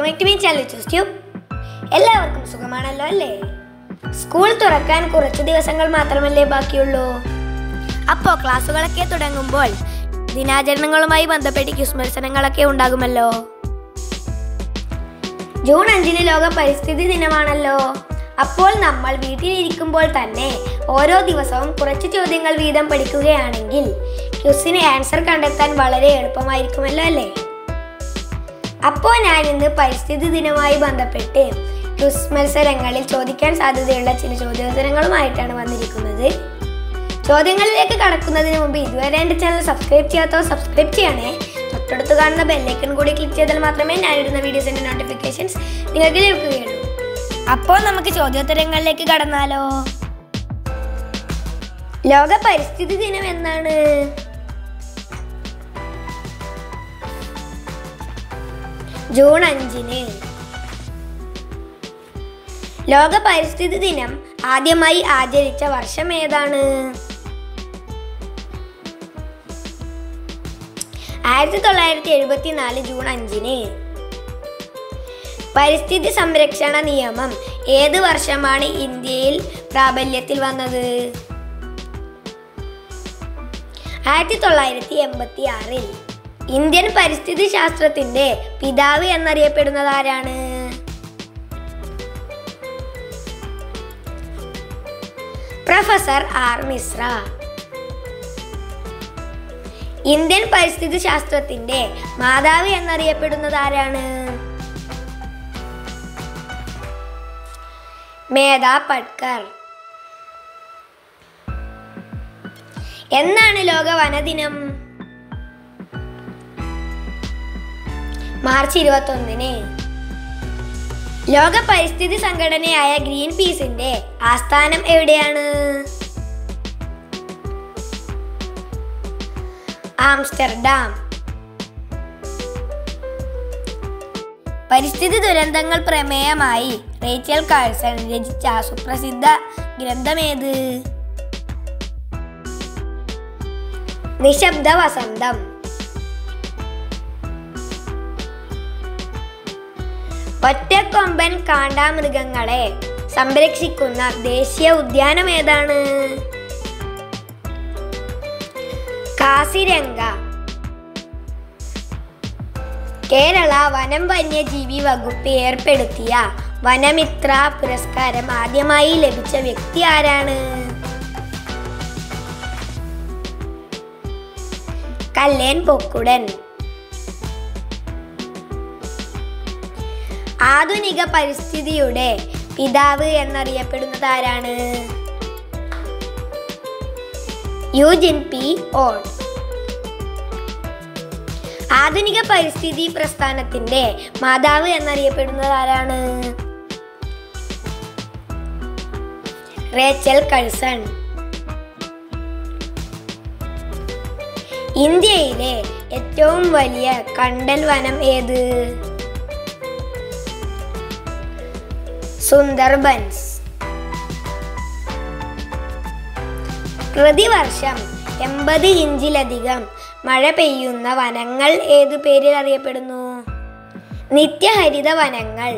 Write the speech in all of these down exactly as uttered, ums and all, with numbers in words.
Back to my channel choose tube. എല്ലാവർക്കും സുഖമാണല്ലോ അല്ലേ? സ്കൂൾ തുറക്കാൻ കുറച്ച് ദിവസങ്ങൾ മാത്രമല്ലേ ബാക്കിയുള്ളൂ. അപ്പോൾ ക്ലാസ്സുകളൊക്കെ തുടങ്ങുമ്പോൾ ദിനാചരണങ്ങളുമായി ബന്ധപ്പെട്ട് ക്വിസ് മത്സരങ്ങളൊക്കെ ഉണ്ടാകുമല്ലോ. ജൂൺ അഞ്ചിന് ലോക പരിസ്ഥിതി ദിനമാണല്ലോ. അപ്പോൾ നമ്മൾ വീട്ടിലിരിക്കുമ്പോൾ തന്നെ ഓരോ ദിവസവും കുറച്ച് ചോദ്യങ്ങൾ വീതം പഠിക്കുകയാണെങ്കിൽ ക്വിസിന് ആൻസർ കണ്ടെത്താൻ വളരെ എളുപ്പമായിരിക്കുമല്ലോ അല്ലേ? അപ്പോൾ ഞാൻ ഇന്ന് പരിസ്ഥിതി ദിനവുമായി ബന്ധപ്പെട്ട് ക്വിസ് മത്സരങ്ങളിൽ ചോദിക്കാൻ സാധ്യതയുള്ള ചില ചോദ്യോത്തരങ്ങളുമായിട്ടാണ് വന്നിരിക്കുന്നത്. ചോദ്യങ്ങളിലേക്ക് കടക്കുന്നതിന് മുമ്പ് ഇതുവരെ എൻ്റെ ചാനൽ സബ്സ്ക്രൈബ് ചെയ്യാത്തവർ സബ്സ്ക്രൈബ് ചെയ്യണേ. തൊട്ടടുത്ത് കാണുന്ന ബെല്ലൈക്കൺ കൂടി ക്ലിക്ക് ചെയ്താൽ മാത്രമേ ഞാനിടുന്ന വീഡിയോസിൻ്റെ നോട്ടിഫിക്കേഷൻസ് നിങ്ങൾക്ക് ലഭിക്കുകയുള്ളൂ. അപ്പോൾ നമുക്ക് ചോദ്യോത്തരങ്ങളിലേക്ക് കടന്നാലോ. ലോക പരിസ്ഥിതി ദിനം എന്നാണ്? ജൂൺ അഞ്ചിന്. ലോക പരിസ്ഥിതി ദിനം ആദ്യമായി ആചരിച്ച വർഷം ഏതാണ്? ആയിരത്തി തൊള്ളായിരത്തി എഴുപത്തി നാല് ജൂൺ അഞ്ചിന്. പരിസ്ഥിതി സംരക്ഷണ നിയമം ഏത് വർഷമാണ് ഇന്ത്യയിൽ പ്രാബല്യത്തിൽ വന്നത്? ആയിരത്തി തൊള്ളായിരത്തി എൺപത്തി ആറിൽ. ഇന്ത്യൻ പരിസ്ഥിതി ശാസ്ത്രത്തിന്റെ പിതാവ് എന്നറിയപ്പെടുന്നത് ആരാണ്? Professor R Mishra. ഇന്ത്യൻ പരിസ്ഥിതി ശാസ്ത്രത്തിന്റെ മാതാവ് എന്നറിയപ്പെടുന്നത് ആരാണ്? മേധാ പട്കർ. എന്നാണ് ലോക വനദിനം? മാർച്ച് ഇരുപത്തി ഒന്നിന്. ലോക പരിസ്ഥിതി സംഘടനയായ ഗ്രീൻ പീസിന്റെ ആസ്ഥാനം എവിടെയാണ്? ആംസ്റ്റർഡാം. പരിസ്ഥിതി ദുരന്തങ്ങൾ പ്രമേയമായി റേച്ചൽ കാഴ്സൺ രചിച്ച സുപ്രസിദ്ധ ഗ്രന്ഥമേത്? നിശബ്ദ വസന്തം. ഒറ്റക്കൊമ്പൻ കാണ്ടാമൃഗങ്ങളെ സംരക്ഷിക്കുന്ന ദേശീയ ഉദ്യാനം ഏതാണ്? കാസിരംഗ. കേരള വനം വന്യജീവി വകുപ്പ് ഏർപ്പെടുത്തിയ വനമിത്ര പുരസ്കാരം ആദ്യമായി ലഭിച്ച വ്യക്തി ആരാണ്? കല്ലേൻ പൊക്കുടൻ. ആധുനിക പരിസ്ഥിതിയുടെ പിതാവ് എന്നറിയപ്പെടുന്നത് ആരാണ്? Eugene P Odum. ആധുനിക പരിസ്ഥിതി പ്രസ്ഥാനത്തിന്റെ മാതാവ് എന്നറിയപ്പെടുന്നത് ആരാണ്? Rachel Carson. ഇന്ത്യയിലെ ഏറ്റവും വലിയ കണ്ടൽ വനം ഏത്? സുന്ദർബൻസ്. പ്രതിവർഷം എൺപത് ഇഞ്ചിലധികം മഴ പെയ്യുന്ന വനങ്ങൾ ഏതു പേരിൽ അറിയപ്പെടുന്നു? നിത്യഹരിത വനങ്ങൾ.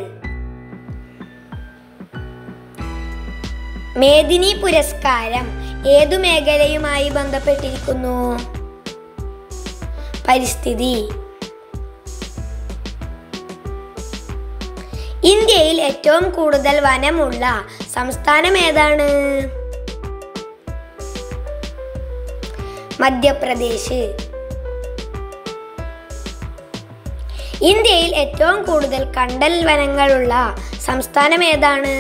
മേദിനി പുരസ്കാരം ഏതു മേഖലയുമായി ബന്ധപ്പെട്ടിരിക്കുന്നു? പരിസ്ഥിതി. ഇന്ത്യയിൽ ഏറ്റവും കൂടുതൽ വനമുള്ള സംസ്ഥാനം ഏതാണ്? മധ്യപ്രദേശ്. ഇന്ത്യയിൽ ഏറ്റവും കൂടുതൽ കണ്ടൽ വനങ്ങളുള്ള സംസ്ഥാനം ഏതാണ്?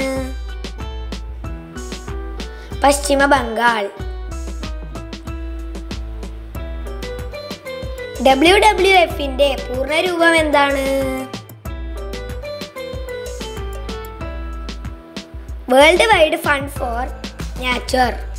പശ്ചിമ ബംഗാൾ. ഡബ്ല്യു ഡബ്ല്യു എഫിന്റെ പൂർണ്ണരൂപം എന്താണ്? World wide fund for nature.